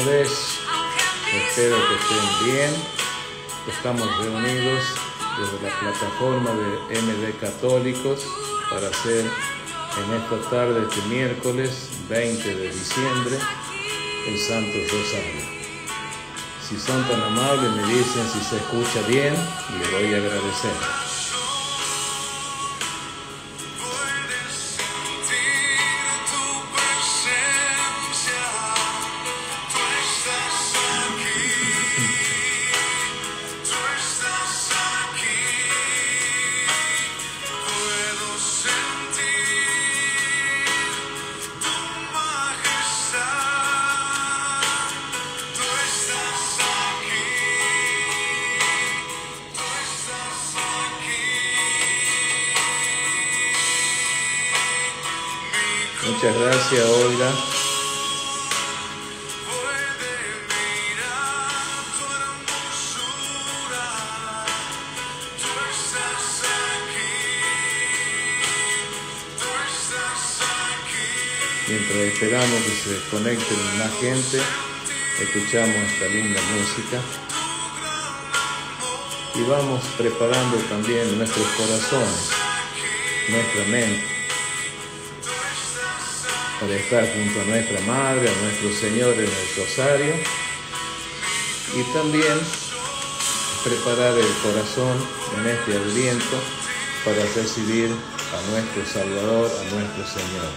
tardes, espero que estén bien. Estamos reunidos desde la plataforma de MD Católicos para hacer en esta tarde, este miércoles 20 de diciembre, el Santo Rosario. Si son tan amables, me dicen si se escucha bien y les voy a agradecer. Muchas gracias, Olga. Mientras esperamos que se conecten más gente, escuchamos esta linda música y vamos preparando también nuestros corazones, nuestra mente, para estar junto a nuestra Madre, a nuestro Señor en el Rosario, y también preparar el corazón en este Adviento para recibir a nuestro Salvador, a nuestro Señor.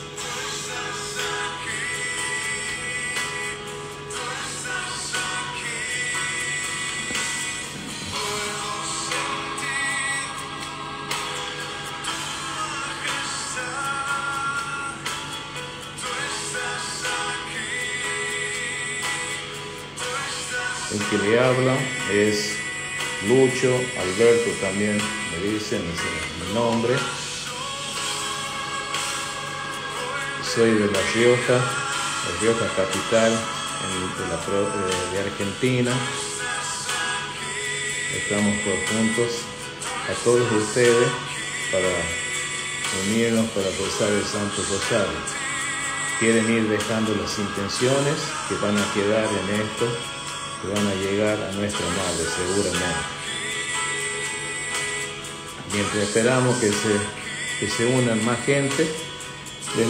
El que le habla es Lucho, Alberto también me dicen, es mi nombre. Soy de La Rioja capital de Argentina. Estamos todos juntos, a todos ustedes, para unirnos para rezar el Santo Rosario. Quieren ir dejando las intenciones que van a quedar en esto, que van a llegar a nuestra Madre seguramente. Mientras esperamos que se unan más gente, les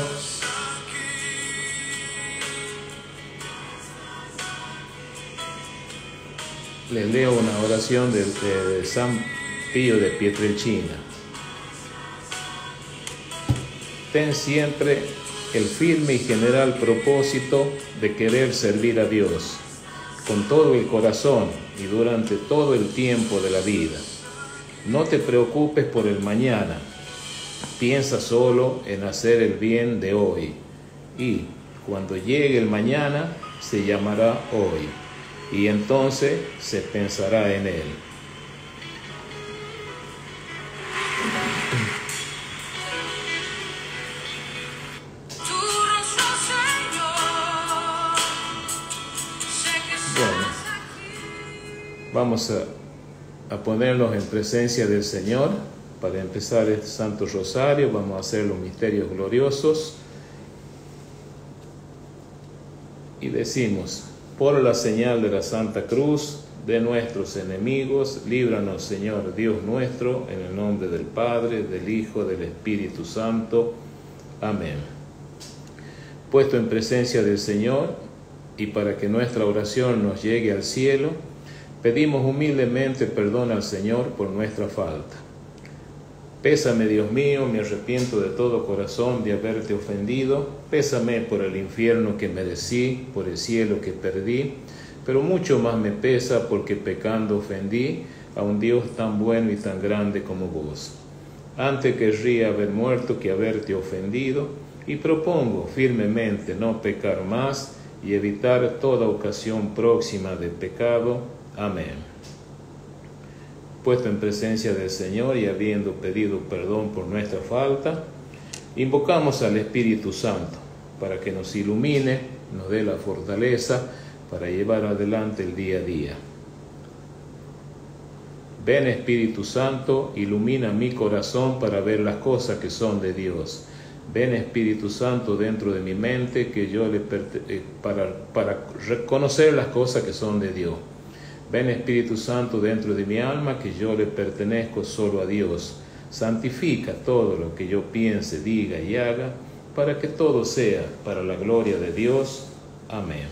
leo una oración de San Pío de Pietrelcina. Ten siempre el firme y general propósito de querer servir a Dios con todo el corazón y durante todo el tiempo de la vida. No te preocupes por el mañana, piensa solo en hacer el bien de hoy, y cuando llegue el mañana se llamará hoy, y entonces se pensará en él. Vamos a ponernos en presencia del Señor para empezar este Santo Rosario. Vamos a hacer los misterios gloriosos y decimos: por la señal de la Santa Cruz de nuestros enemigos, líbranos, Señor Dios nuestro, en el nombre del Padre, del Hijo, del Espíritu Santo. Amén. Puesto en presencia del Señor y para que nuestra oración nos llegue al cielo, pedimos humildemente perdón al Señor por nuestra falta. Pésame, Dios mío, me arrepiento de todo corazón de haberte ofendido. Pésame por el infierno que merecí, por el cielo que perdí, pero mucho más me pesa porque pecando ofendí a un Dios tan bueno y tan grande como vos. Antes querría haber muerto que haberte ofendido, y propongo firmemente no pecar más y evitar toda ocasión próxima de pecado. Amén. Puesto en presencia del Señor y habiendo pedido perdón por nuestra falta, invocamos al Espíritu Santo para que nos ilumine, nos dé la fortaleza para llevar adelante el día a día. Ven, Espíritu Santo, ilumina mi corazón para ver las cosas que son de Dios. Ven Espíritu Santo dentro de mi mente, que yo para reconocer las cosas que son de Dios. Ven Espíritu Santo dentro de mi alma, que yo le pertenezco solo a Dios. Santifica todo lo que yo piense, diga y haga, para que todo sea para la gloria de Dios. Amén.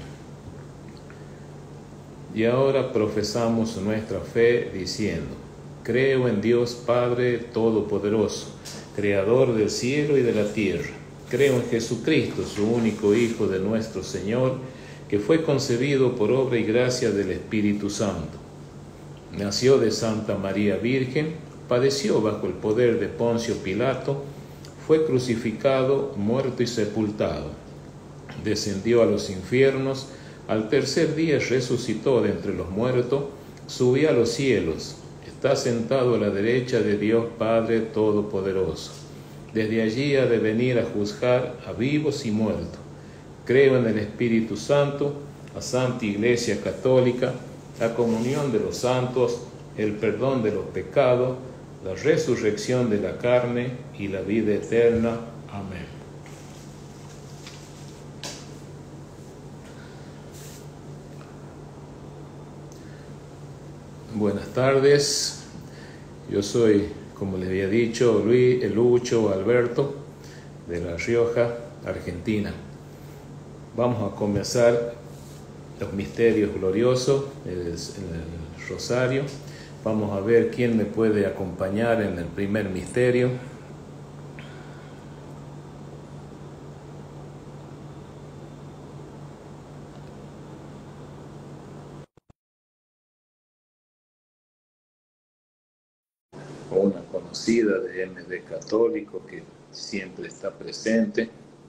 Y ahora profesamos nuestra fe diciendo: creo en Dios Padre Todopoderoso, Creador del cielo y de la tierra. Creo en Jesucristo, su único Hijo de nuestro Señor, que fue concebido por obra y gracia del Espíritu Santo. Nació de Santa María Virgen, padeció bajo el poder de Poncio Pilato, fue crucificado, muerto y sepultado. Descendió a los infiernos, al tercer día resucitó de entre los muertos, subió a los cielos, está sentado a la derecha de Dios Padre Todopoderoso. Desde allí ha de venir a juzgar a vivos y muertos. Creo en el Espíritu Santo, la Santa Iglesia Católica, la comunión de los santos, el perdón de los pecados, la resurrección de la carne y la vida eterna. Amén. Buenas tardes, yo soy, como les había dicho, Lucho Alberto, de La Rioja, Argentina. Vamos a comenzar los misterios gloriosos en el rosario. Vamos a ver quién me puede acompañar en el primer misterio. Una conocida de MD Católico que siempre está presente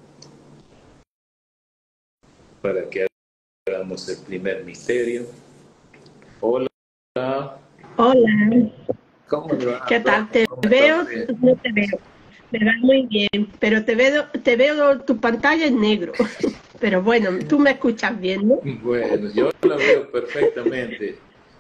para que hagamos el primer misterio. Hola. Hola. ¿Cómo le va? ¿Qué tal? ¿Te veo? No te veo. Me va muy bien, pero te veo tu pantalla en negro. Pero bueno, tú me escuchas bien, ¿no? Bueno, yo la veo perfectamente.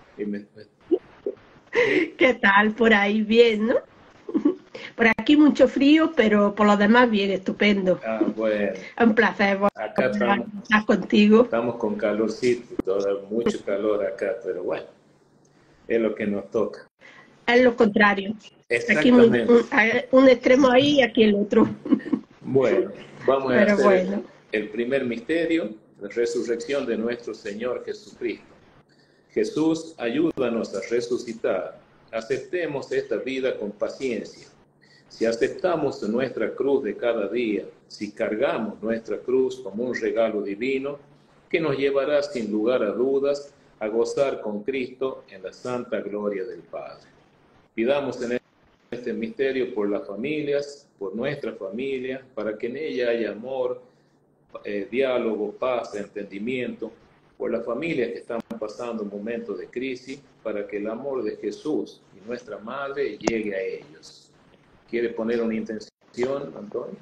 ¿Qué tal? Por ahí bien, ¿no? Por aquí mucho frío, pero por lo demás bien, estupendo. Bueno. Un placer Acá estar contigo. Estamos con calorcito, mucho calor acá, pero bueno, es lo que nos toca. Es lo contrario. Exactamente. Aquí un extremo ahí y aquí el otro. Bueno, vamos a hacer bueno. el primer misterio, la resurrección de nuestro Señor Jesucristo. Jesús, ayúdanos a resucitar. Aceptemos esta vida con paciencia. Si aceptamos nuestra cruz de cada día, si cargamos nuestra cruz como un regalo divino, que nos llevará sin lugar a dudas a gozar con Cristo en la santa gloria del Padre. Pidamos en este misterio por las familias, por nuestra familia, para que en ella haya amor, diálogo, paz, entendimiento, por las familias que están pasando momentos de crisis, para que el amor de Jesús y nuestra Madre llegue a ellos. ¿Quiere poner una intención, Antonio?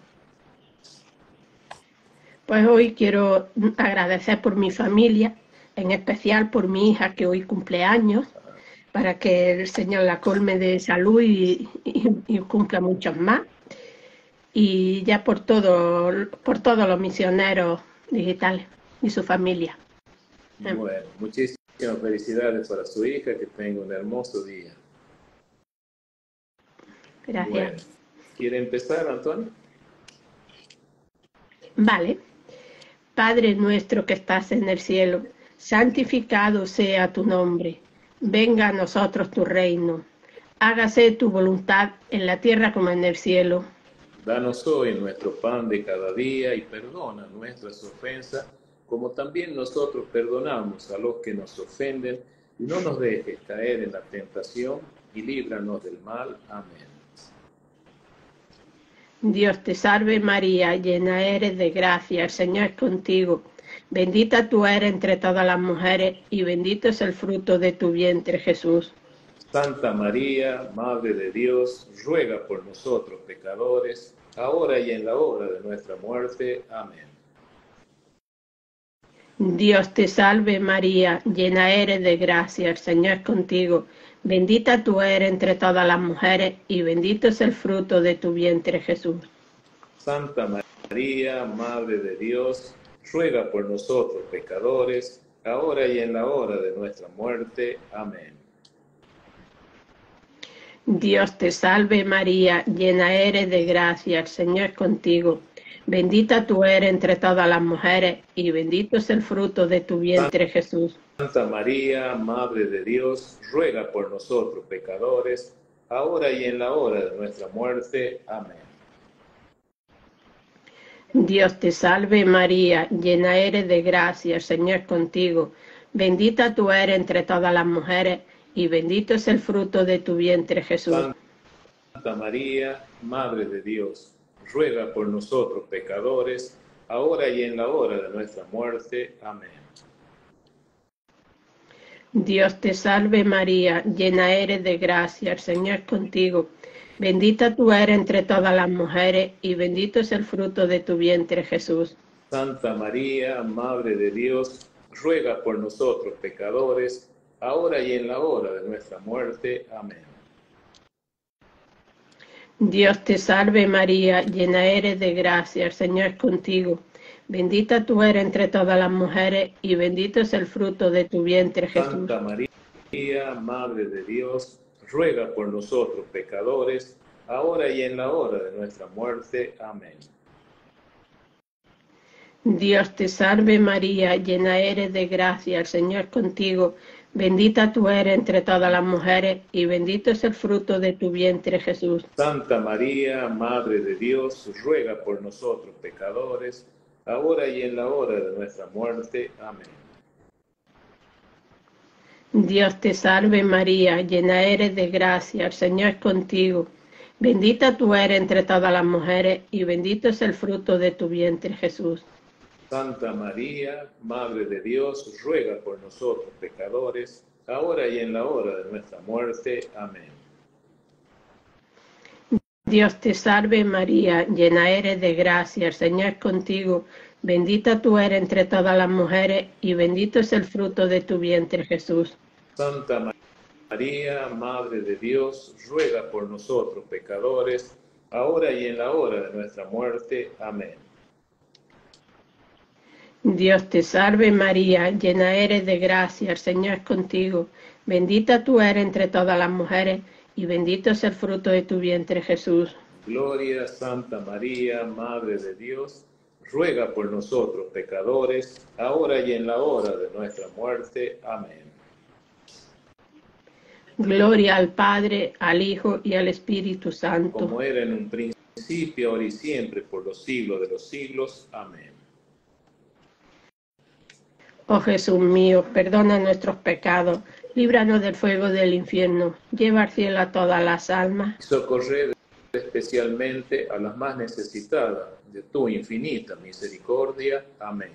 Pues hoy quiero agradecer por mi familia, en especial por mi hija que hoy cumple años, para que el Señor la colme de salud y cumpla muchos más. Y ya por todos los misioneros digitales y su familia. Bueno, muchísimas felicidades para su hija, que tenga un hermoso día. Gracias. Bueno, ¿quiere empezar, Antonio? Vale. Padre nuestro que estás en el cielo, santificado sea tu nombre. Venga a nosotros tu reino. Hágase tu voluntad en la tierra como en el cielo. Danos hoy nuestro pan de cada día y perdona nuestras ofensas, como también nosotros perdonamos a los que nos ofenden, y no nos dejes caer en la tentación, y líbranos del mal. Amén. Dios te salve María, llena eres de gracia, el Señor es contigo. Bendita tú eres entre todas las mujeres, y bendito es el fruto de tu vientre, Jesús. Santa María, Madre de Dios, ruega por nosotros pecadores, ahora y en la hora de nuestra muerte. Amén. Dios te salve María, llena eres de gracia, el Señor es contigo. Bendita tú eres entre todas las mujeres, y bendito es el fruto de tu vientre, Jesús. Santa María, Madre de Dios, ruega por nosotros pecadores, ahora y en la hora de nuestra muerte. Amén. Dios te salve María, llena eres de gracia, el Señor es contigo. Bendita tú eres entre todas las mujeres, y bendito es el fruto de tu vientre, Jesús. Santa María, Madre de Dios, ruega por nosotros pecadores, ahora y en la hora de nuestra muerte. Amén. Dios te salve María, llena eres de gracia, el Señor es contigo. Bendita tú eres entre todas las mujeres, y bendito es el fruto de tu vientre, Jesús. Santa María, Madre de Dios, ruega por nosotros pecadores, ahora y en la hora de nuestra muerte. Amén. Dios te salve María, llena eres de gracia, el Señor es contigo. Bendita tú eres entre todas las mujeres, y bendito es el fruto de tu vientre, Jesús. Santa María, Madre de Dios, ruega por nosotros pecadores, ahora y en la hora de nuestra muerte. Amén. Dios te salve María, llena eres de gracia, el Señor es contigo. Bendita tú eres entre todas las mujeres, y bendito es el fruto de tu vientre, Jesús. Santa María, Madre de Dios, ruega por nosotros pecadores, ahora y en la hora de nuestra muerte. Amén. Dios te salve María, llena eres de gracia, el Señor es contigo. Bendita tú eres entre todas las mujeres, y bendito es el fruto de tu vientre, Jesús. Santa María, Madre de Dios, ruega por nosotros pecadores, ahora y en la hora de nuestra muerte. Amén. Dios te salve María, llena eres de gracia, el Señor es contigo. Bendita tú eres entre todas las mujeres, y bendito es el fruto de tu vientre, Jesús. Santa María, Madre de Dios, ruega por nosotros pecadores, ahora y en la hora de nuestra muerte. Amén. Dios te salve María, llena eres de gracia, el Señor es contigo. Bendita tú eres entre todas las mujeres, y bendito es el fruto de tu vientre, Jesús. Santa María, Madre de Dios, ruega por nosotros pecadores, ahora y en la hora de nuestra muerte. Amén. Dios te salve María, llena eres de gracia, el Señor es contigo. Bendita tú eres entre todas las mujeres, y bendito es el fruto de tu vientre, Jesús. Gloria a Santa María, Madre de Dios, ruega por nosotros pecadores, ahora y en la hora de nuestra muerte. Amén. Gloria al Padre, al Hijo y al Espíritu Santo. Como era en un principio, ahora y siempre, por los siglos de los siglos. Amén. Oh Jesús mío, perdona nuestros pecados, líbranos del fuego del infierno, lleva al cielo a todas las almas. Socorred especialmente a las más necesitadas de tu infinita misericordia. Amén.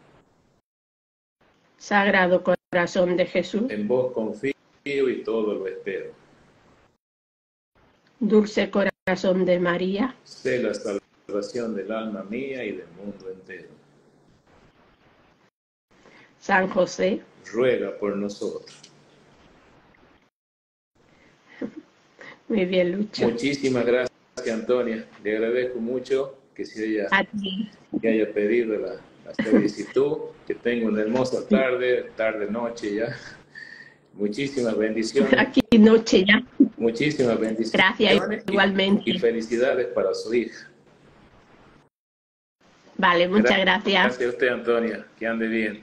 Sagrado corazón de Jesús, En vos confío y todo lo espero. dulce corazón de María, Sé la salvación del alma mía y del mundo entero. San José, Ruega por nosotros. muy bien, Lucho. Muchísimas gracias, Antonia. Le agradezco mucho que A ti. que haya pedido la solicitud. Que tenga una hermosa tarde, noche ya. Muchísimas bendiciones. Aquí noche ya. Muchísimas bendiciones. Gracias, igualmente. Y felicidades para su hija. Vale, muchas gracias. Gracias a usted, Antonia. Que ande bien.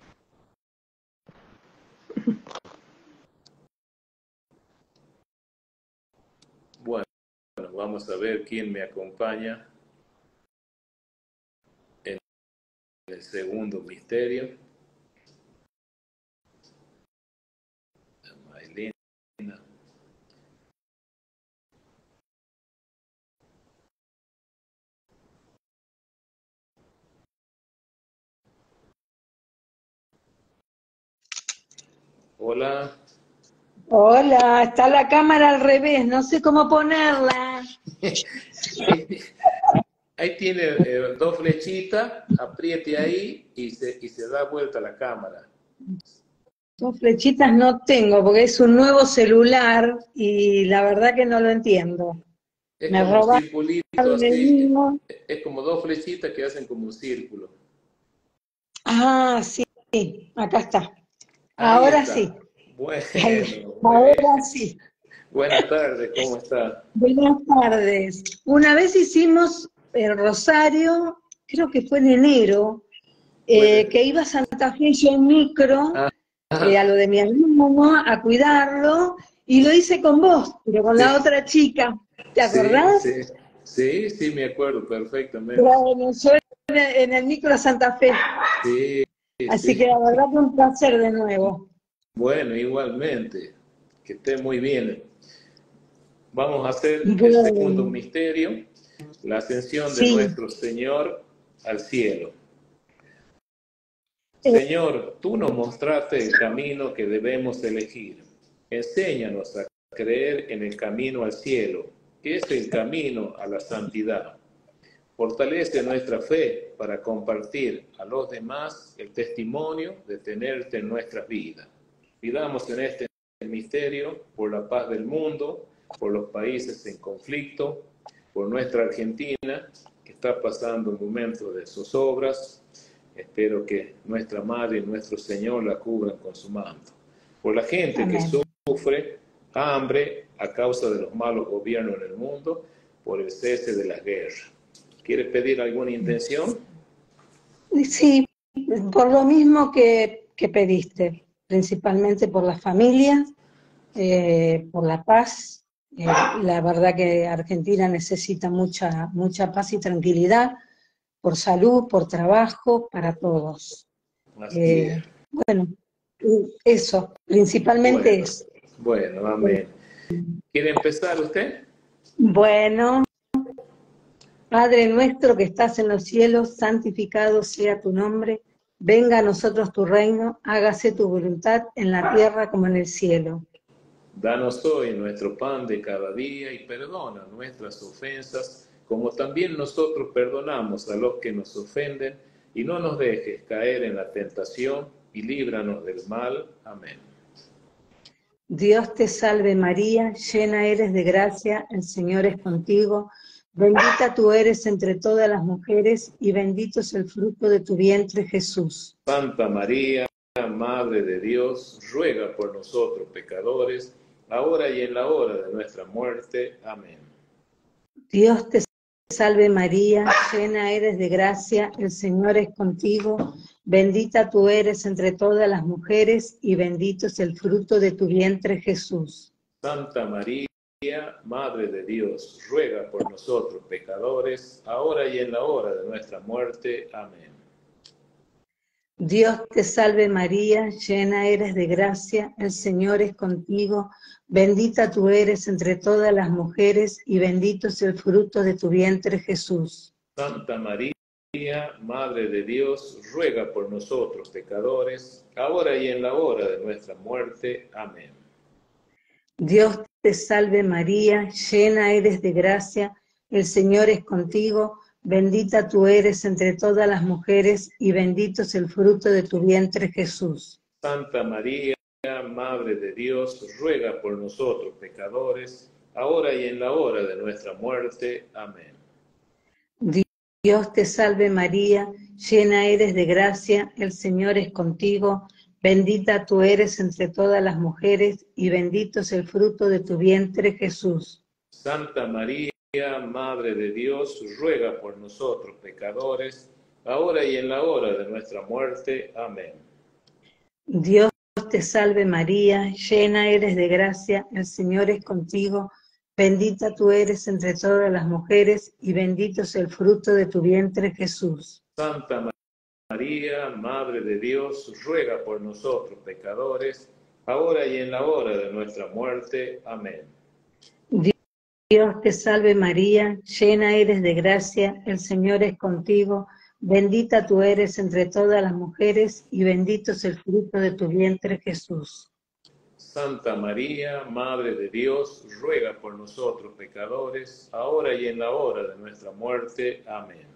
Bueno, vamos a ver quién me acompaña en el segundo misterio. Maylina. Hola. Hola, está la cámara al revés, no sé cómo ponerla. Ahí tiene dos flechitas, apriete ahí y se da vuelta la cámara. Dos flechitas no tengo porque es un nuevo celular y la verdad que no lo entiendo. Es Me como un robaron circulito el así, mío. es como dos flechitas que hacen como un círculo. Ah, sí, acá está. Ahí Ahora está. sí. Bueno, muy bien. Ahora sí. Buenas tardes, ¿cómo está? Buenas tardes. Una vez hicimos el Rosario, creo que fue en enero, que Puede. iba a Santa Fe yo en micro, Ah, a lo de mi hermano, a cuidarlo, y lo hice con vos, pero con la sí, otra chica. ¿Te sí, acordás? sí, sí, sí, me acuerdo perfectamente. Bueno, yo en el micro a Santa Fe. Sí, Así que sí. la verdad que un placer de nuevo. Bueno, igualmente, que esté muy bien. Vamos a hacer el segundo Bueno, misterio, la ascensión de sí. nuestro Señor al cielo. eh, Señor, tú nos mostraste el camino que debemos elegir. Enséñanos a creer en el camino al cielo, que es el camino a la santidad. Fortalece nuestra fe para compartir a los demás el testimonio de tenerte en nuestras vidas. Pidamos en este misterio por la paz del mundo, por los países en conflicto, por nuestra Argentina, que está pasando un momento de zozobras. Espero que nuestra Madre y nuestro Señor la cubran con su manto. Por la gente que amén. sufre hambre a causa de los malos gobiernos en el mundo, por el cese de las guerras. ¿Quiere pedir alguna intención? Sí, por lo mismo que pediste, principalmente por las familias, por la paz. La verdad que Argentina necesita mucha paz y tranquilidad, por salud, por trabajo, para todos. Así Eh, es. bueno, eso, principalmente Bueno, eso. bueno, amén. ¿Quiere empezar usted? Bueno, Padre nuestro que estás en los cielos, santificado sea tu nombre, venga a nosotros tu reino, hágase tu voluntad en la tierra como en el cielo. Danos hoy nuestro pan de cada día y perdona nuestras ofensas, como también nosotros perdonamos a los que nos ofenden, y no nos dejes caer en la tentación, y líbranos del mal. Amén. Dios te salve María, llena eres de gracia, el Señor es contigo, bendita tú eres entre todas las mujeres y bendito es el fruto de tu vientre Jesús. Santa María, Madre de Dios, ruega por nosotros pecadores, ahora y en la hora de nuestra muerte. Amén. Dios te salve María, llena eres de gracia, el Señor es contigo, bendita tú eres entre todas las mujeres y bendito es el fruto de tu vientre Jesús. Santa María, Madre de Dios, ruega por nosotros pecadores, ahora y en la hora de nuestra muerte. Amén. Dios te salve María, llena eres de gracia, el Señor es contigo, bendita tú eres entre todas las mujeres y bendito es el fruto de tu vientre Jesús. Santa María, Madre de Dios, ruega por nosotros pecadores, ahora y en la hora de nuestra muerte. Amén. Dios te salve María, llena eres de gracia, el Señor es contigo, bendita tú eres entre todas las mujeres y bendito es el fruto de tu vientre Jesús. Santa María, Madre de Dios, ruega por nosotros pecadores, ahora y en la hora de nuestra muerte. Amén. Dios te salve María, llena eres de gracia, el Señor es contigo, bendita tú eres entre todas las mujeres y bendito es el fruto de tu vientre Jesús. Santa María, Madre de Dios, ruega por nosotros pecadores, ahora y en la hora de nuestra muerte. Amén. Dios te salve María, llena eres de gracia, el Señor es contigo, bendita tú eres entre todas las mujeres y bendito es el fruto de tu vientre Jesús. Santa María, Madre de Dios, ruega por nosotros pecadores, ahora y en la hora de nuestra muerte. Amén. Dios te salve María, llena eres de gracia, el Señor es contigo, bendita tú eres entre todas las mujeres y bendito es el fruto de tu vientre Jesús. Santa María, Madre de Dios, ruega por nosotros pecadores, ahora y en la hora de nuestra muerte. Amén.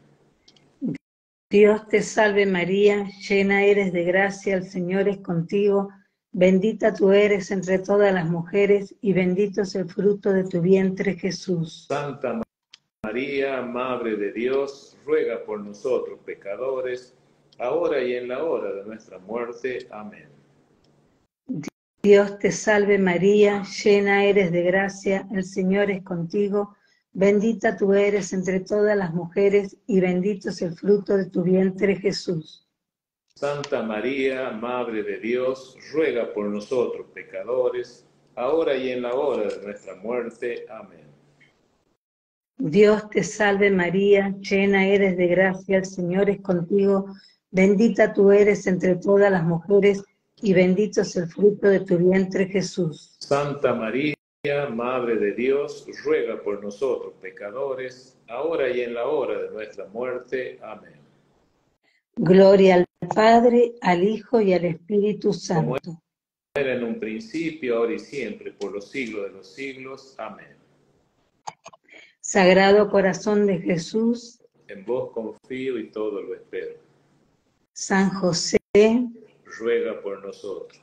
Dios te salve María, llena eres de gracia, el Señor es contigo, bendita tú eres entre todas las mujeres, y bendito es el fruto de tu vientre, Jesús. Santa María, Madre de Dios, ruega por nosotros pecadores, ahora y en la hora de nuestra muerte. Amén. Dios te salve María, llena eres de gracia, el Señor es contigo, bendita tú eres entre todas las mujeres, y bendito es el fruto de tu vientre, Jesús. Santa María, Madre de Dios, ruega por nosotros pecadores, ahora y en la hora de nuestra muerte. Amén. Dios te salve María, llena eres de gracia, el Señor es contigo, bendita tú eres entre todas las mujeres, y bendito es el fruto de tu vientre, Jesús. Santa María, Madre de Dios, ruega por nosotros pecadores, ahora y en la hora de nuestra muerte. Amén. Gloria al Padre, al Hijo y al Espíritu Como Santo. era en un principio, ahora y siempre, por los siglos de los siglos. Amén. Sagrado Corazón de Jesús, En vos confío y todo lo espero. San José, Ruega por nosotros.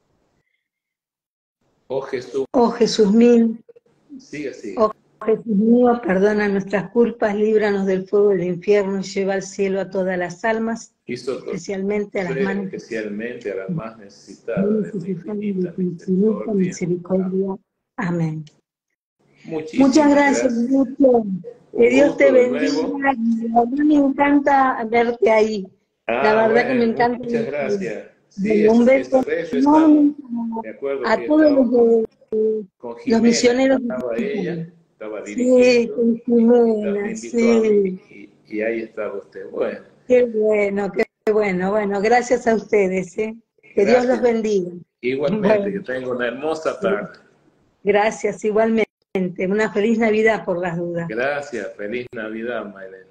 Oh Jesús, oh Jesús mío, sigue así. oh Jesús mío, perdona nuestras culpas, líbranos del fuego del infierno y lleva al cielo a todas las almas, especialmente a las más necesitadas de tu infinita misericordia. Amén. Muchas gracias, Lucho. Que Dios te bendiga. A mí me encanta verte ahí. La verdad que me encanta. Muchas gracias. Sí, un beso me acuerdo a que todos con los misioneros. Estaba dirigiendo. Sí, con Jimena, Me invitó sí. a mí y ahí estaba usted. Bueno. Qué bueno, qué bueno. Bueno, gracias a ustedes. Que Gracias. Dios los bendiga. Igualmente, bueno. Que tenga una hermosa tarde. Gracias, igualmente. Una feliz Navidad por las dudas. Gracias, feliz Navidad, Maylena.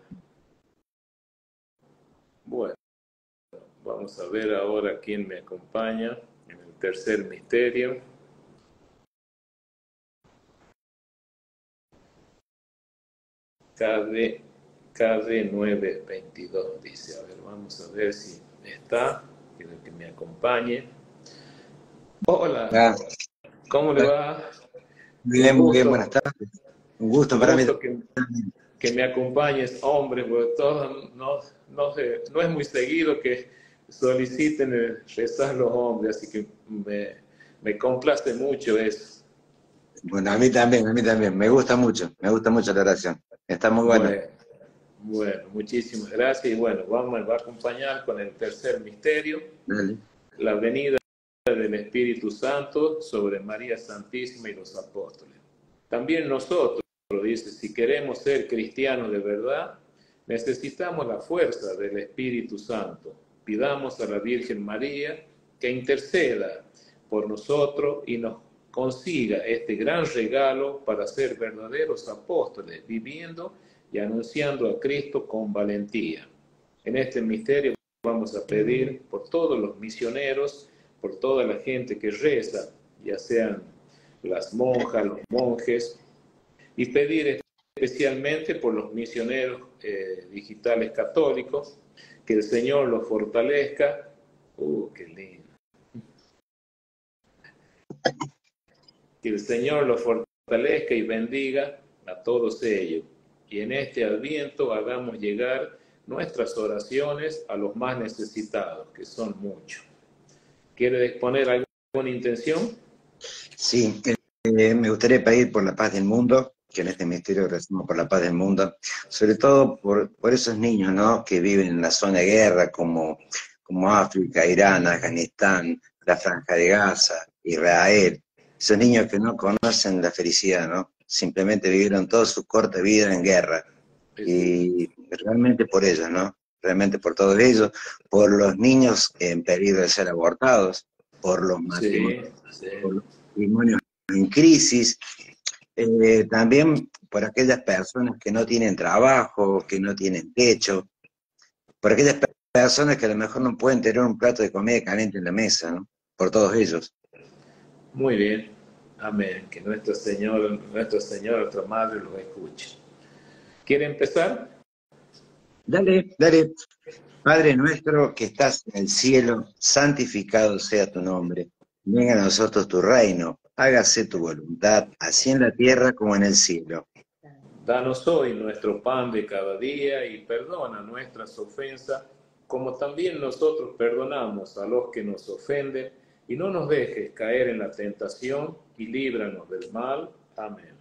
Bueno, vamos a ver ahora quién me acompaña en el tercer misterio. KD 922 dice, a ver, vamos a ver si está, quiero que me acompañe. Hola, ¿cómo le va? Muy bien, buenas tardes. Un gusto para mí. Que me acompañes, hombre, porque no es muy seguido que soliciten rezar los hombres, así que me complace mucho eso. Bueno, a mí también, me gusta mucho la oración, está muy buena. Bueno, muchísimas gracias y bueno, va a acompañar con el tercer misterio, Dale. La venida del Espíritu Santo sobre María Santísima y los apóstoles. También nosotros, dice, si queremos ser cristianos de verdad, necesitamos la fuerza del Espíritu Santo. Pidamos a la Virgen María que interceda por nosotros y nos consiga este gran regalo para ser verdaderos apóstoles, viviendo y anunciando a Cristo con valentía. En este misterio vamos a pedir por todos los misioneros, por toda la gente que reza, ya sean las monjas, los monjes, y pedir especialmente por los misioneros digitales católicos, que el Señor los fortalezca. ¡Qué lindo! Que el Señor los fortalezca y bendiga a todos ellos. Y en este Adviento hagamos llegar nuestras oraciones a los más necesitados, que son muchos. ¿Quiere exponer alguna intención? Sí, me gustaría pedir por la paz del mundo, que en este misterio recemos por la paz del mundo, sobre todo por esos niños, ¿no?, que viven en la zona de guerra, como África, Irán, Afganistán, la Franja de Gaza, Israel. Esos niños que no conocen la felicidad, ¿no? Simplemente vivieron toda su corta vida en guerra. Y realmente por ellos, ¿no? Realmente por todos ellos, por los niños en peligro de ser abortados, por los matrimonios en crisis, también por aquellas personas que no tienen trabajo, que no tienen techo, por aquellas personas que a lo mejor no pueden tener un plato de comida caliente en la mesa, ¿no? Por todos ellos. Muy bien, amén. Que nuestro Señor, nuestra Madre los escuche. ¿Quiere empezar? Dale. Padre nuestro que estás en el cielo, santificado sea tu nombre. Venga a nosotros tu reino, hágase tu voluntad, así en la tierra como en el cielo. Danos hoy nuestro pan de cada día y perdona nuestras ofensas, como también nosotros perdonamos a los que nos ofenden, y no nos dejes caer en la tentación, y líbranos del mal. Amén.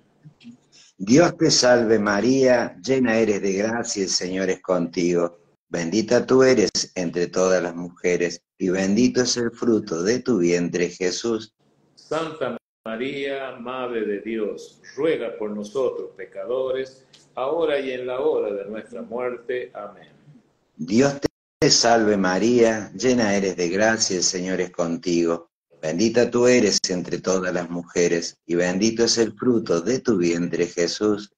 Dios te salve María, llena eres de gracia, el Señor es contigo. Bendita tú eres entre todas las mujeres, y bendito es el fruto de tu vientre, Jesús. Santa María, Madre de Dios, ruega por nosotros pecadores, ahora y en la hora de nuestra muerte. Amén. Dios te salve María, llena eres de gracia, el Señor es contigo. Bendita tú eres entre todas las mujeres, y bendito es el fruto de tu vientre, Jesús.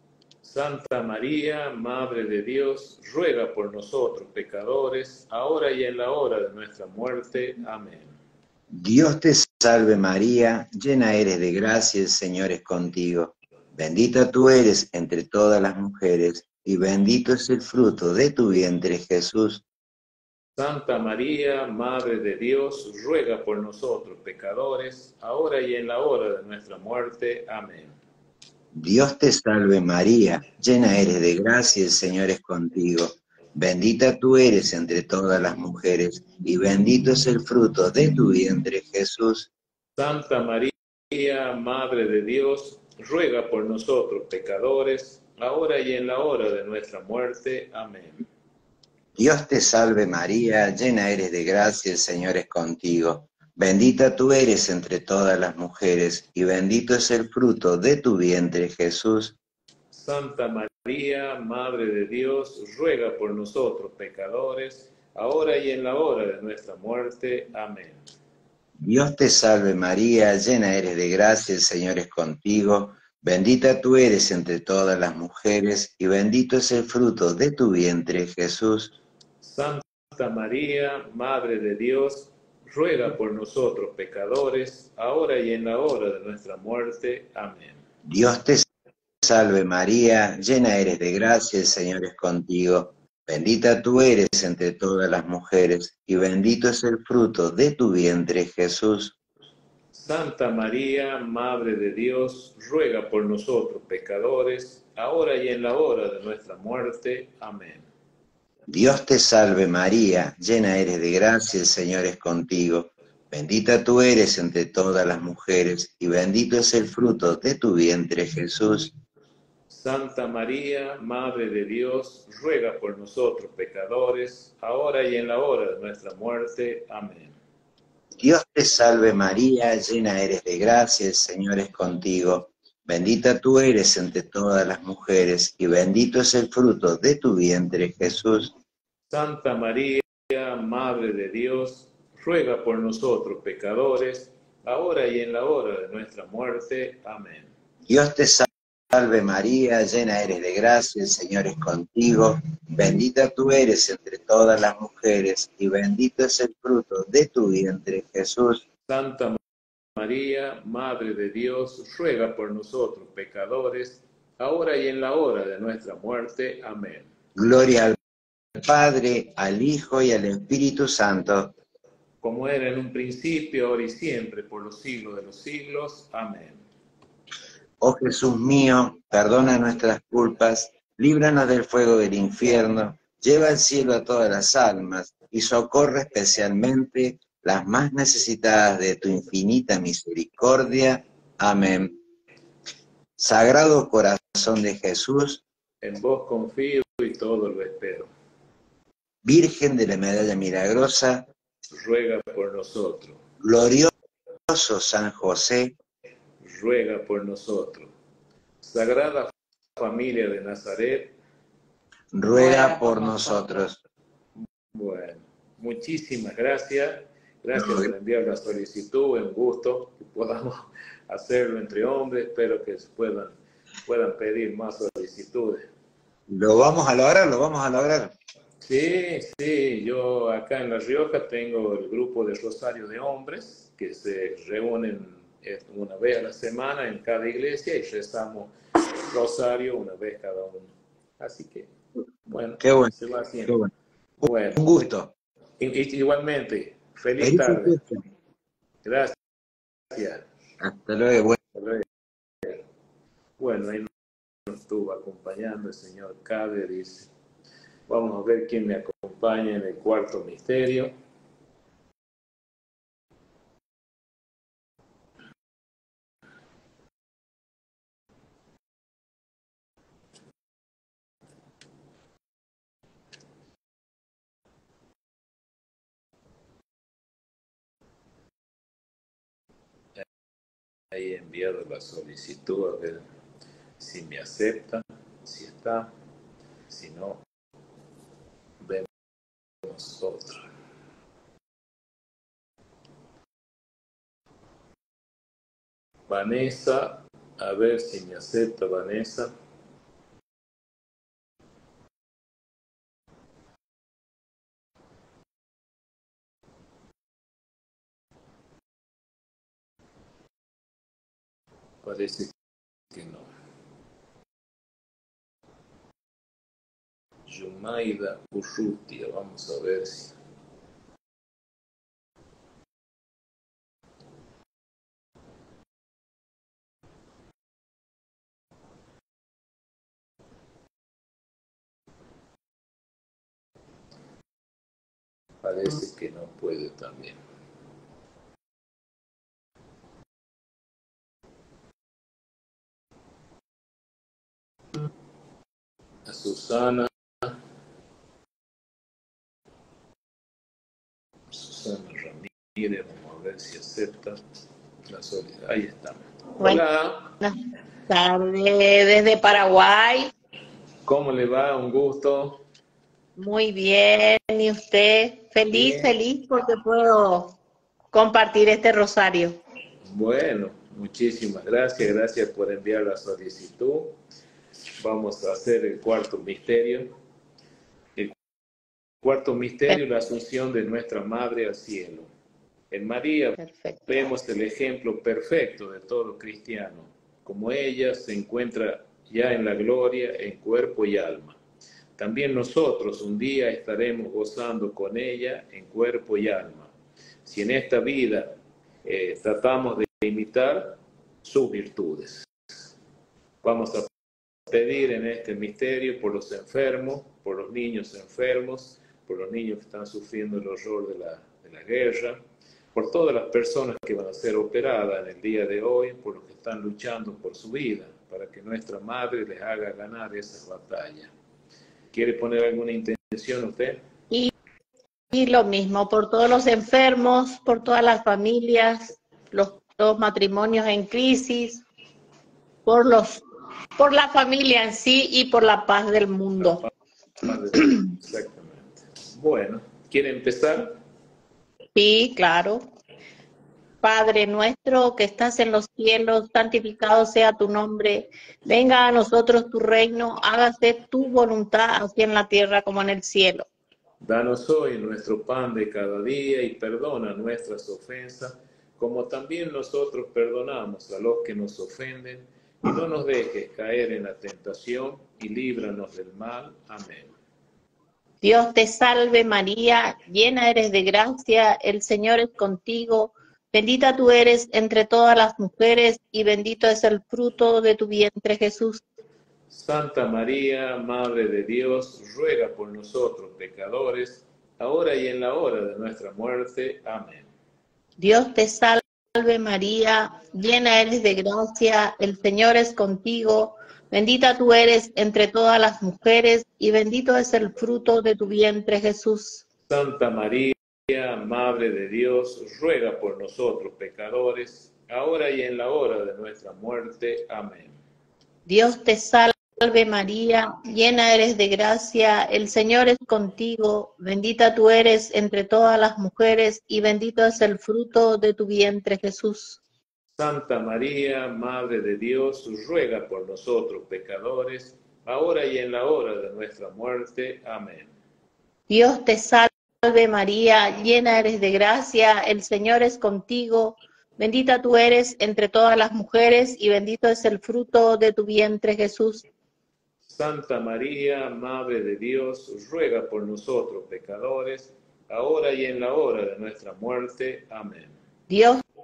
Santa María, Madre de Dios, ruega por nosotros pecadores, ahora y en la hora de nuestra muerte. Amén. Dios te salve María, llena eres de gracia, el Señor es contigo. Bendita tú eres entre todas las mujeres, y bendito es el fruto de tu vientre, Jesús. Santa María, Madre de Dios, ruega por nosotros pecadores, ahora y en la hora de nuestra muerte. Amén. Dios te salve María, llena eres de gracia, el Señor es contigo. Bendita tú eres entre todas las mujeres, y bendito es el fruto de tu vientre, Jesús. Santa María, Madre de Dios, ruega por nosotros pecadores, ahora y en la hora de nuestra muerte. Amén. Dios te salve María, llena eres de gracia, el Señor es contigo. Bendita tú eres entre todas las mujeres, y bendito es el fruto de tu vientre, Jesús. Santa María, Madre de Dios, ruega por nosotros pecadores, ahora y en la hora de nuestra muerte. Amén. Dios te salve María, llena eres de gracia, el Señor es contigo. Bendita tú eres entre todas las mujeres, y bendito es el fruto de tu vientre, Jesús. Santa María, Madre de Dios, ruega por nosotros pecadores, ahora y en la hora de nuestra muerte. Amén. Dios te salve María, llena eres de gracia, el Señor es contigo. Bendita tú eres entre todas las mujeres, y bendito es el fruto de tu vientre, Jesús. Santa María, Madre de Dios, ruega por nosotros pecadores, ahora y en la hora de nuestra muerte. Amén. Dios te salve María, llena eres de gracia, el Señor es contigo. Bendita tú eres entre todas las mujeres, y bendito es el fruto de tu vientre, Jesús. Santa María, Madre de Dios, ruega por nosotros pecadores, ahora y en la hora de nuestra muerte. Amén. Dios te salve María, llena eres de gracia, el Señor es contigo. Bendita tú eres entre todas las mujeres, y bendito es el fruto de tu vientre, Jesús. Santa María, Madre de Dios, ruega por nosotros pecadores, ahora y en la hora de nuestra muerte. Amén. Dios te salve María, llena eres de gracia, el Señor es contigo. Bendita tú eres entre todas las mujeres, y bendito es el fruto de tu vientre, Jesús. Santa María, Madre de Dios, ruega por nosotros pecadores, ahora y en la hora de nuestra muerte. Amén. Gloria al Padre, al Hijo y al Espíritu Santo. Como era en un principio, ahora y siempre, por los siglos de los siglos. Amén. Oh Jesús mío, perdona nuestras culpas, líbranos del fuego del infierno, lleva al cielo a todas las almas y socorre especialmente las más necesitadas de tu infinita misericordia. Amén. Sagrado Corazón de Jesús, en vos confío y todo lo espero. Virgen de la Medalla Milagrosa, ruega por nosotros. Glorioso San José, ruega por nosotros. Sagrada Familia de Nazaret, ruega por nosotros. Bueno, muchísimas gracias. Gracias por enviar la solicitud, es un gusto que podamos hacerlo entre hombres. Espero que puedan pedir más solicitudes. ¿Lo vamos a lograr? ¿Lo vamos a lograr? Sí, yo acá en La Rioja tengo el grupo de Rosario de Hombres que se reúnen una vez a la semana en cada iglesia y rezamos Rosario una vez cada uno. Así que, bueno, qué bueno, se va haciendo. Qué bueno. Bueno, un gusto. Igualmente, feliz tarde. Gracias. Hasta luego. Hasta luego. Bueno, ahí nos estuvo acompañando el señor Cade, dice. Vamos a ver quién me acompaña en el cuarto misterio. Ahí he enviado la solicitud, a ver si me aceptan, si está, si no, vemos otra. Vanessa, a ver si me acepta Vanessa. Parece que no. Yumaida Urrutia, vamos a ver si. Parece que no puede también. A Susana. Susana Ramírez, vamos a ver si acepta la solicitud. Ahí está. Hola. Buenas tardes desde Paraguay. ¿Cómo le va? Un gusto. Muy bien, ¿y usted? Bien. Feliz porque puedo compartir este rosario. Bueno, muchísimas gracias. Gracias por enviar la solicitud. Vamos a hacer el cuarto misterio. El cuarto misterio, la asunción de nuestra Madre al cielo. En María vemos el ejemplo perfecto de todo cristiano, como ella se encuentra ya en la gloria en cuerpo y alma. También nosotros un día estaremos gozando con ella en cuerpo y alma. Si en esta vida tratamos de imitar sus virtudes. Vamos a pedir en este misterio por los enfermos, por los niños enfermos, por los niños que están sufriendo el horror de la guerra, por todas las personas que van a ser operadas en el día de hoy, por los que están luchando por su vida, para que nuestra Madre les haga ganar esas batallas. ¿Quiere poner alguna intención usted? Y lo mismo, por todos los enfermos, por todas las familias, los matrimonios en crisis, por la familia en sí y por la paz del mundo. Exactamente. Bueno, ¿quiere empezar? Sí, claro. Padre nuestro que estás en los cielos, santificado sea tu nombre. Venga a nosotros tu reino, hágase tu voluntad, así en la tierra como en el cielo. Danos hoy nuestro pan de cada día y perdona nuestras ofensas, como también nosotros perdonamos a los que nos ofenden, y no nos dejes caer en la tentación, y líbranos del mal. Amén. Dios te salve María, llena eres de gracia, el Señor es contigo. Bendita tú eres entre todas las mujeres y bendito es el fruto de tu vientre, Jesús. Santa María, Madre de Dios, ruega por nosotros pecadores, ahora y en la hora de nuestra muerte. Amén. Dios te salve María, llena eres de gracia, el Señor es contigo. Bendita tú eres entre todas las mujeres y bendito es el fruto de tu vientre, Jesús. Santa María, Madre de Dios, ruega por nosotros pecadores, ahora y en la hora de nuestra muerte. Amén. Dios te salve María, llena eres de gracia, el Señor es contigo, bendita tú eres entre todas las mujeres y bendito es el fruto de tu vientre, Jesús. Santa María, Madre de Dios, ruega por nosotros pecadores, ahora y en la hora de nuestra muerte. Amén. Dios te salve María, llena eres de gracia, el Señor es contigo, bendita tú eres entre todas las mujeres y bendito es el fruto de tu vientre, Jesús. Santa María, Madre de Dios, ruega por nosotros pecadores, ahora y en la hora de nuestra muerte. Amén. Dios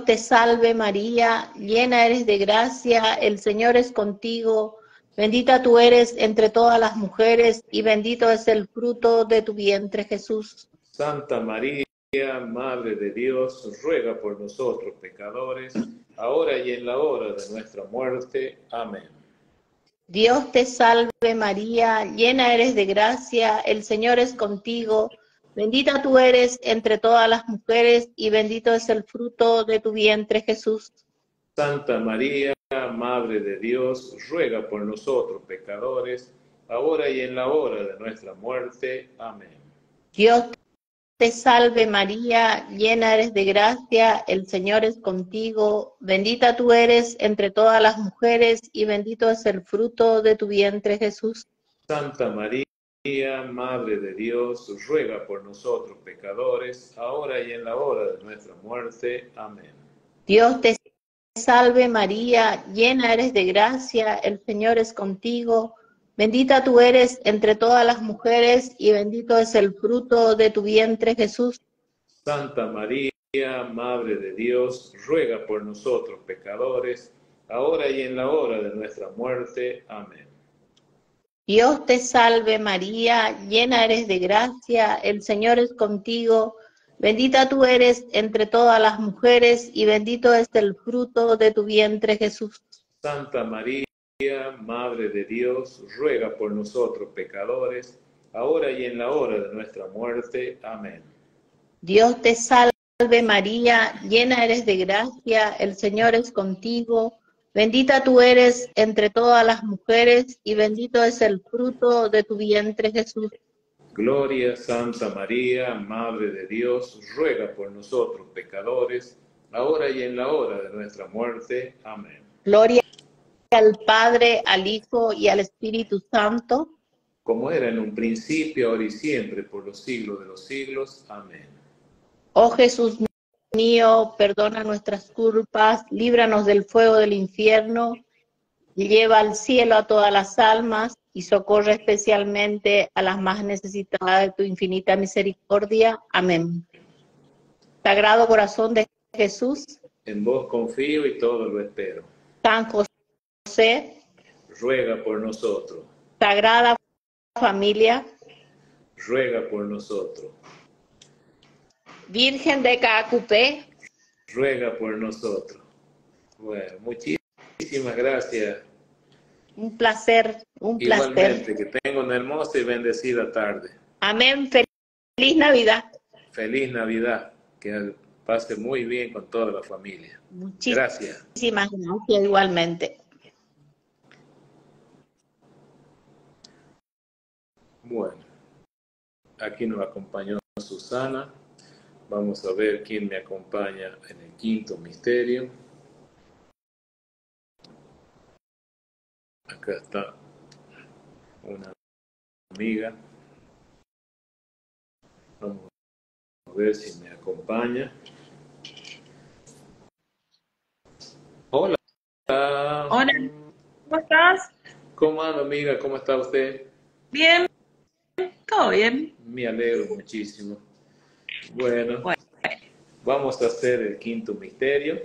Dios te salve María, llena eres de gracia, el Señor es contigo, bendita tú eres entre todas las mujeres y bendito es el fruto de tu vientre Jesús. Santa María, Madre de Dios, ruega por nosotros pecadores, ahora y en la hora de nuestra muerte. Amén. Dios te salve María, llena eres de gracia, el Señor es contigo, bendita tú eres entre todas las mujeres y bendito es el fruto de tu vientre Jesús. Santa María, Madre de Dios, ruega por nosotros pecadores, ahora y en la hora de nuestra muerte. Amén. Dios te salve María, llena eres de gracia, el Señor es contigo, bendita tú eres entre todas las mujeres y bendito es el fruto de tu vientre Jesús. Santa María, Madre de Dios, ruega por nosotros pecadores, ahora y en la hora de nuestra muerte. Amén. Dios te salve María, llena eres de gracia, el Señor es contigo, bendita tú eres entre todas las mujeres y bendito es el fruto de tu vientre Jesús. Santa María, Madre de Dios, ruega por nosotros pecadores, ahora y en la hora de nuestra muerte. Amén. Dios te salve María, llena eres de gracia, el Señor es contigo, bendita tú eres entre todas las mujeres y bendito es el fruto de tu vientre Jesús. Santa María, Madre de Dios, ruega por nosotros pecadores, ahora y en la hora de nuestra muerte. Amén. Dios te salve María, llena eres de gracia, el Señor es contigo, bendita tú eres entre todas las mujeres y bendito es el fruto de tu vientre Jesús. Gloria, Santa María, Madre de Dios, ruega por nosotros pecadores, ahora y en la hora de nuestra muerte. Amén. Gloria al Padre, al Hijo y al Espíritu Santo, como era en un principio, ahora y siempre, por los siglos de los siglos. Amén. Oh Jesús mío, perdona nuestras culpas, líbranos del fuego del infierno, lleva al cielo a todas las almas y socorre especialmente a las más necesitadas de tu infinita misericordia. Amén. Sagrado corazón de Jesús, en vos confío y todo lo espero. San José, ruega por nosotros. Sagrada Familia, ruega por nosotros. Virgen de Cacupé, ruega por nosotros. Bueno, muchísimas gracias. Un placer, un placer. Igualmente, que tenga una hermosa y bendecida tarde. Amén. Feliz Navidad. Feliz Navidad. Que pase muy bien con toda la familia. Gracias. Muchísimas gracias igualmente. Bueno, aquí nos acompañó Susana. Vamos a ver quién me acompaña en el quinto misterio. Acá está una amiga. Vamos a ver si me acompaña. Hola. Hola, ¿cómo estás? ¿Cómo anda, amiga? ¿Cómo está usted? Bien, todo bien. Me alegro muchísimo. Bueno, vamos a hacer el quinto misterio.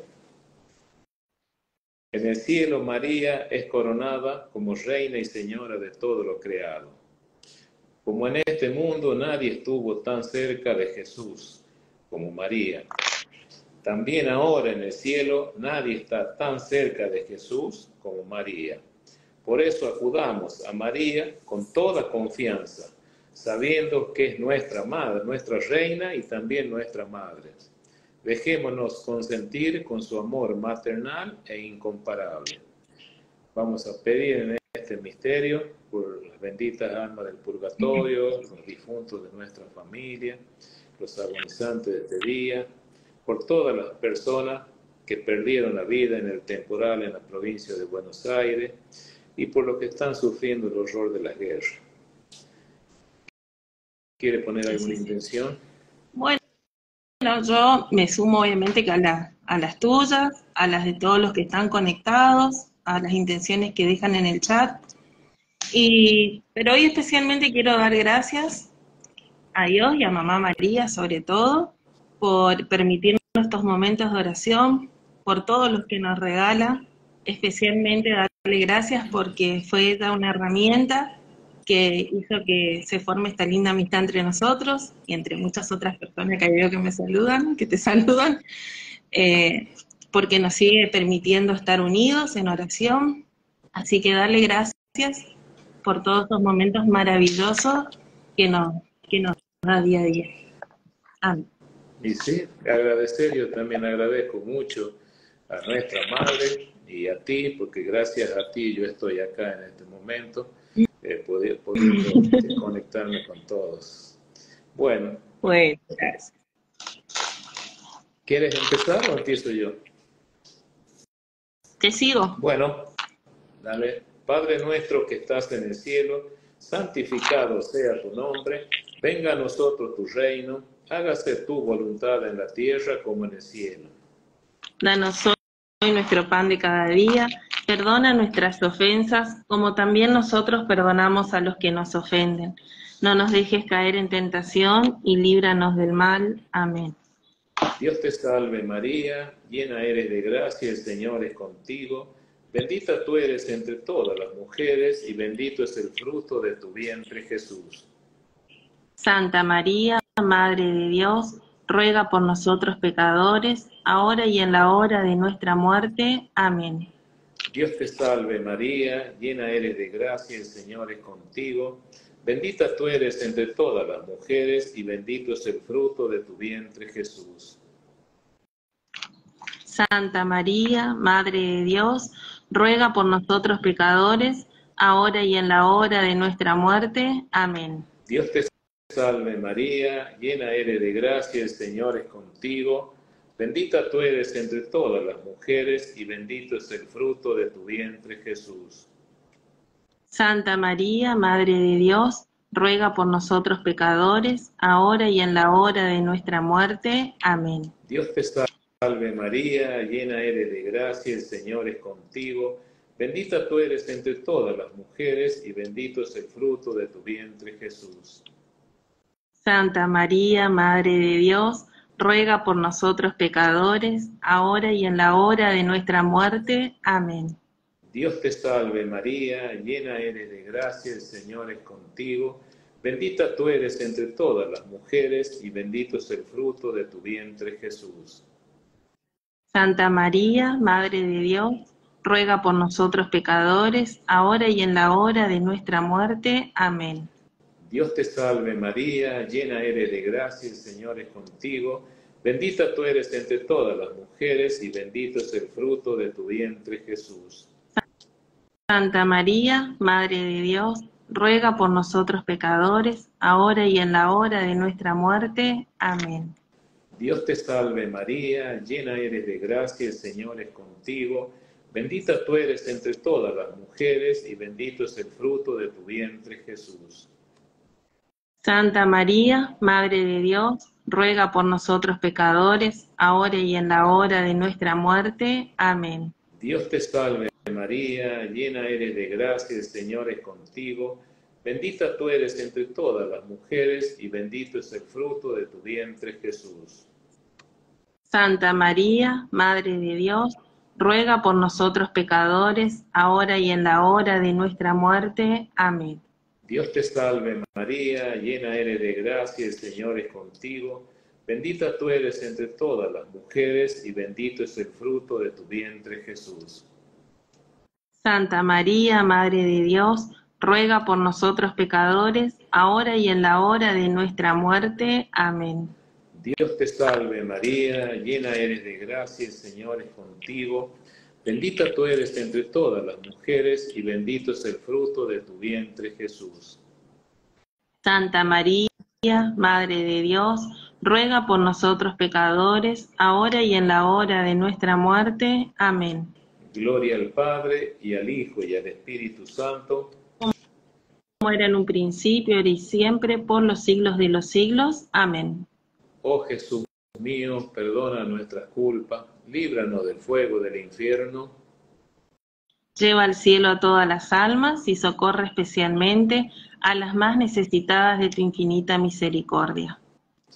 En el cielo, María es coronada como reina y señora de todo lo creado. Como en este mundo nadie estuvo tan cerca de Jesús como María. También ahora en el cielo nadie está tan cerca de Jesús como María. Por eso acudamos a María con toda confianza, sabiendo que es nuestra madre, nuestra reina y también nuestra madre. Dejémonos consentir con su amor maternal e incomparable. Vamos a pedir en este misterio por las benditas almas del purgatorio, los difuntos de nuestra familia, los agonizantes de este día, por todas las personas que perdieron la vida en el temporal en la provincia de Buenos Aires y por los que están sufriendo el horror de la guerra. ¿Quiere poner alguna intención? Bueno, yo me sumo obviamente que a las tuyas, a las de todos los que están conectados, a las intenciones que dejan en el chat. Pero hoy especialmente quiero dar gracias a Dios y a Mamá María sobre todo, por permitirnos estos momentos de oración, por todos los que nos regala, especialmente darle gracias porque fue ella una herramienta que hizo que se forme esta linda amistad entre nosotros y entre muchas otras personas que veo que me saludan, que te saludan, porque nos sigue permitiendo estar unidos en oración. Así que darle gracias por todos estos momentos maravillosos que nos da día a día. Amén. Y sí, agradecer, yo también agradezco mucho a nuestra madre y a ti, porque gracias a ti yo estoy acá en este momento, poder conectarme con todos. Bueno, Gracias. ¿Quieres empezar o empiezo yo? ¿Te sigo? Bueno, dale. Padre nuestro que estás en el cielo, santificado sea tu nombre, venga a nosotros tu reino, hágase tu voluntad en la tierra como en el cielo. Danos hoy nuestro pan de cada día, perdona nuestras ofensas, como también nosotros perdonamos a los que nos ofenden. No nos dejes caer en tentación y líbranos del mal. Amén. Dios te salve María, llena eres de gracia, el Señor es contigo. Bendita tú eres entre todas las mujeres y bendito es el fruto de tu vientre, Jesús. Santa María, Madre de Dios, ruega por nosotros pecadores, ahora y en la hora de nuestra muerte. Amén. Dios te salve María, llena eres de gracia, el Señor es contigo. Bendita tú eres entre todas las mujeres y bendito es el fruto de tu vientre, Jesús. Santa María, Madre de Dios, ruega por nosotros pecadores, ahora y en la hora de nuestra muerte. Amén. Dios te salve María, llena eres de gracia, el Señor es contigo. Bendita tú eres entre todas las mujeres y bendito es el fruto de tu vientre, Jesús. Santa María, Madre de Dios, ruega por nosotros pecadores, ahora y en la hora de nuestra muerte. Amén. Dios te salve María, llena eres de gracia, el Señor es contigo. Bendita tú eres entre todas las mujeres y bendito es el fruto de tu vientre, Jesús. Santa María, Madre de Dios, ruega por nosotros pecadores, ahora y en la hora de nuestra muerte. Amén. Dios te salve María, llena eres de gracia, el Señor es contigo. Bendita tú eres entre todas las mujeres y bendito es el fruto de tu vientre, Jesús. Santa María, Madre de Dios, ruega por nosotros pecadores, ahora y en la hora de nuestra muerte. Amén. Dios te salve María, llena eres de gracia, el Señor es contigo. Bendita tú eres entre todas las mujeres y bendito es el fruto de tu vientre, Jesús. Santa María, Madre de Dios, ruega por nosotros pecadores, ahora y en la hora de nuestra muerte. Amén. Dios te salve María, llena eres de gracia, el Señor es contigo. Bendita tú eres entre todas las mujeres y bendito es el fruto de tu vientre, Jesús. Santa María, Madre de Dios, ruega por nosotros pecadores, ahora y en la hora de nuestra muerte. Amén. Dios te salve María, llena eres de gracia, el Señor es contigo. Bendita tú eres entre todas las mujeres y bendito es el fruto de tu vientre, Jesús. Santa María, Madre de Dios, ruega por nosotros pecadores, ahora y en la hora de nuestra muerte. Amén. Dios te salve María, llena eres de gracia, el Señor es contigo. Bendita tú eres entre todas las mujeres y bendito es el fruto de tu vientre, Jesús. Santa María, Madre de Dios, ruega por nosotros pecadores, ahora y en la hora de nuestra muerte. Amén. Dios te salve María, llena eres de gracia, el Señor es contigo. Bendita tú eres entre todas las mujeres y bendito es el fruto de tu vientre, Jesús. Santa María, Madre de Dios, ruega por nosotros pecadores, ahora y en la hora de nuestra muerte. Amén. Gloria al Padre, y al Hijo, y al Espíritu Santo. Como era en un principio, ahora y siempre, por los siglos de los siglos. Amén. Oh Jesús mío, perdona nuestras culpas, líbranos del fuego del infierno. Lleva al cielo a todas las almas y socorre especialmente a las más necesitadas de tu infinita misericordia.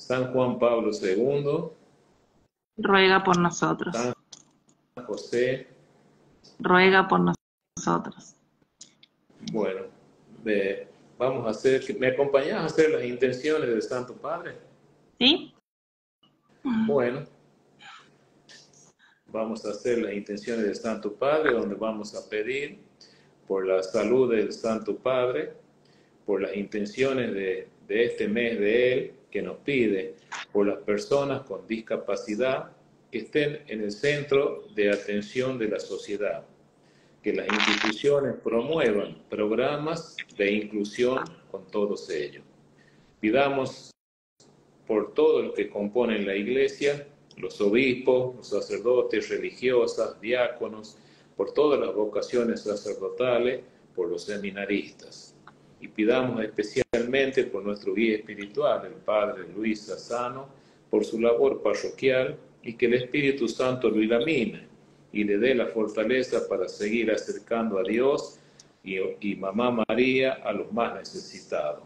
San Juan Pablo II, ruega por nosotros. San José, ruega por nosotros. Bueno, vamos a hacer, ¿me acompañás a hacer las intenciones del Santo Padre? ¿Sí? Bueno, vamos a hacer las intenciones del Santo Padre, donde vamos a pedir por la salud del Santo Padre, por las intenciones de este mes de Él, que nos pide por las personas con discapacidad que estén en el centro de atención de la sociedad, que las instituciones promuevan programas de inclusión con todos ellos. Pidamos por todos los que componen la Iglesia, los obispos, los sacerdotes, religiosas, diáconos, por todas las vocaciones sacerdotales, por los seminaristas. Y pidamos especialmente por nuestro guía espiritual, el Padre Luis Sassano, por su labor parroquial y que el Espíritu Santo lo ilumine y le dé la fortaleza para seguir acercando a Dios y Mamá María a los más necesitados.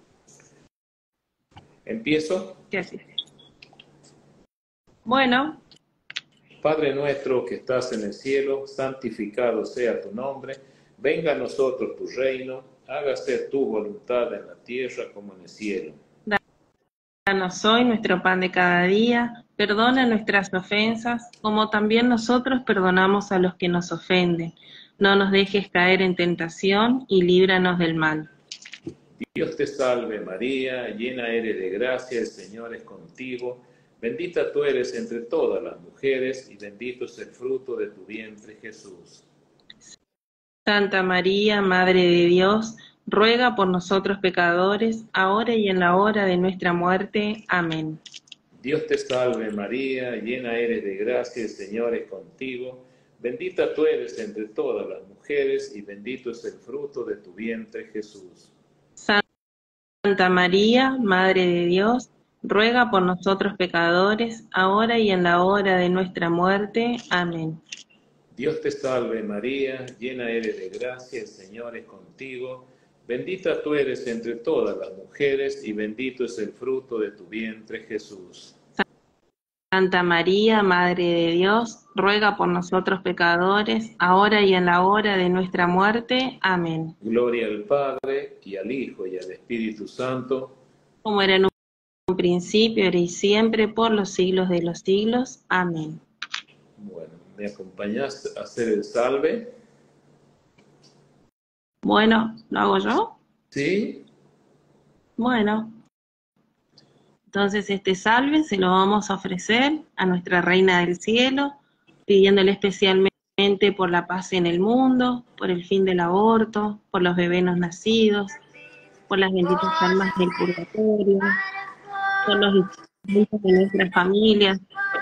¿Empiezo? Gracias. Bueno. Padre nuestro que estás en el cielo, santificado sea tu nombre, venga a nosotros tu reino, hágase tu voluntad en la tierra como en el cielo. Danos hoy nuestro pan de cada día, perdona nuestras ofensas, como también nosotros perdonamos a los que nos ofenden. No nos dejes caer en tentación y líbranos del mal. Dios te salve María, llena eres de gracia, el Señor es contigo. Bendita tú eres entre todas las mujeres y bendito es el fruto de tu vientre, Jesús. Santa María, Madre de Dios, ruega por nosotros pecadores, ahora y en la hora de nuestra muerte. Amén. Dios te salve María, llena eres de gracia, el Señor es contigo. Bendita tú eres entre todas las mujeres y bendito es el fruto de tu vientre, Jesús. Santa María, Madre de Dios, ruega por nosotros pecadores, ahora y en la hora de nuestra muerte. Amén. Dios te salve María, llena eres de gracia, el Señor es contigo. Bendita tú eres entre todas las mujeres y bendito es el fruto de tu vientre, Jesús. Santa María, Madre de Dios, ruega por nosotros pecadores, ahora y en la hora de nuestra muerte. Amén. Gloria al Padre, y al Hijo, y al Espíritu Santo. Como era en un principio, ahora y siempre, por los siglos de los siglos. Amén. Bueno, ¿me acompañás a hacer el salve? Bueno, ¿lo hago yo? ¿Sí? Bueno. Entonces este salve se lo vamos a ofrecer a nuestra Reina del Cielo, pidiéndole especialmente por la paz en el mundo, por el fin del aborto, por los bebés no nacidos, por las benditas almas del purgatorio, por los difuntos de nuestras familias,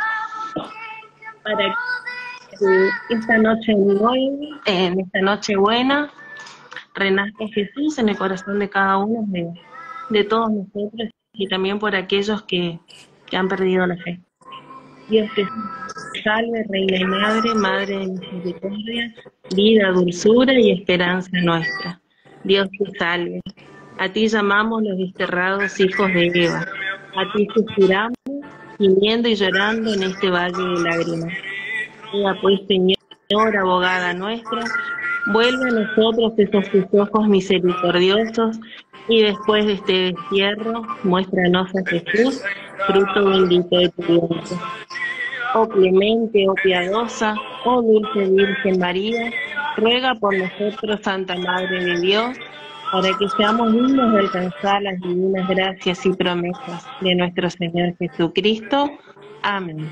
para que esta noche en esta noche buena, renazca Jesús en el corazón de cada uno de todos nosotros, y también por aquellos que han perdido la fe. Dios te salve, Reina y Madre, Madre de misericordia, vida, dulzura y esperanza nuestra. Dios te salve. A ti llamamos los desterrados hijos de Eva. A ti suspiramos, gimiendo y llorando en este valle de lágrimas. Sea pues, Señor, abogada nuestra, vuelve a nosotros esos tus ojos misericordiosos, y después de este destierro, muéstranos a Jesús, fruto bendito de tu vientre. Oh clemente, oh piadosa, oh dulce Virgen María, ruega por nosotros, Santa Madre de Dios, para que seamos dignos de alcanzar las divinas gracias y promesas de nuestro Señor Jesucristo. Amén.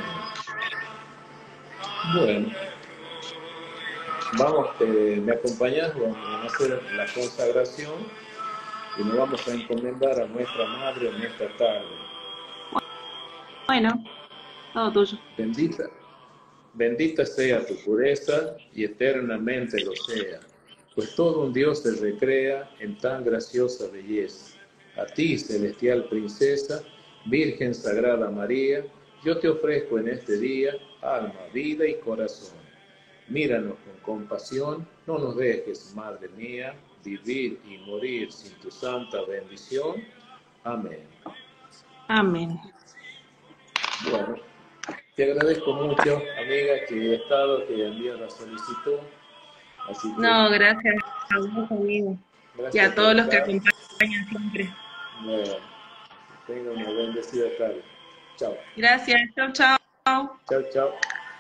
Bueno, vamos, ¿me acompañas? Vamos a hacer la consagración y nos vamos a encomendar a nuestra Madre en esta tarde. Bueno, todo tuyo. Bendita sea tu pureza y eternamente lo sea, pues todo un Dios se recrea en tan graciosa belleza. A ti, celestial princesa, Virgen Sagrada María, yo te ofrezco en este día alma, vida y corazón. Míranos con compasión, no nos dejes, Madre mía, vivir y morir sin tu santa bendición. Amén. Amén. Bueno, te agradezco mucho, amiga, que he estado, que envió la solicitud. Así que, No, gracias a vos, amigo. gracias Y a todos por los que estar. acompañan siempre. Bueno, tenga una bendecida tarde. Chao. Gracias. Chau, chau. Chao, chao.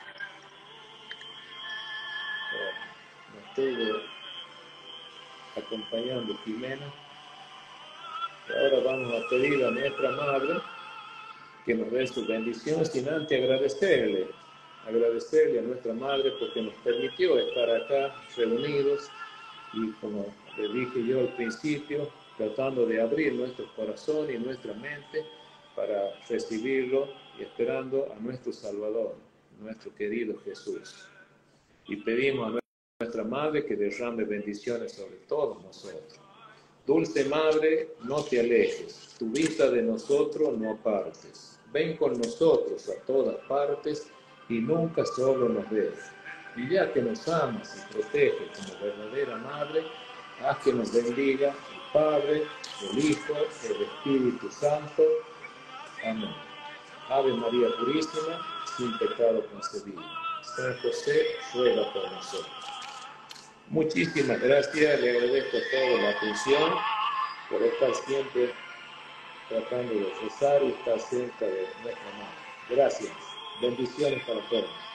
Me estuvo acompañando Jimena. Y ahora vamos a pedir a nuestra Madre que nos dé su bendición, sin antes agradecerle a nuestra Madre porque nos permitió estar acá reunidos y, como le dije yo al principio, tratando de abrir nuestro corazón y nuestra mente para recibirlo y esperando a nuestro Salvador, nuestro querido Jesús. Y pedimos a nuestra Madre que derrame bendiciones sobre todos nosotros. Dulce Madre, no te alejes, tu vista de nosotros no apartes. Ven con nosotros a todas partes y nunca solo nos dejes. Y ya que nos amas y proteges como verdadera Madre, haz que nos bendiga el Padre, el Hijo, el Espíritu Santo. Amén. Ave María Purísima, sin pecado concebido. San José, ruega por nosotros. Muchísimas gracias, le agradezco a todos la atención por estar siempre tratando de rezar y estar cerca de nuestra madre. Gracias, bendiciones para todos.